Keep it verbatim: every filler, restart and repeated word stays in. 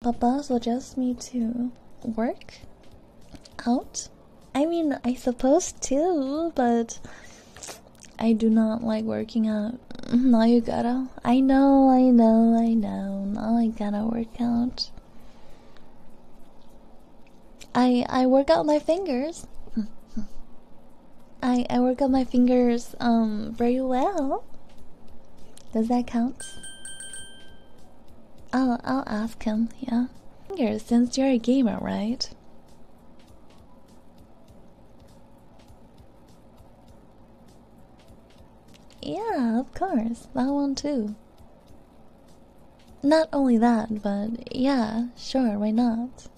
Papa suggests me to work out. I mean, I suppose to, but I do not like working out. Now you gotta. I know, I know, I know. Now I gotta work out. I I work out my fingers. I I work out my fingers um very well. Does that count? I'll I'll ask him. Yeah. Fingers, since you're a gamer, right? Yeah, of course. That one too. Not only that, but yeah, sure, why not?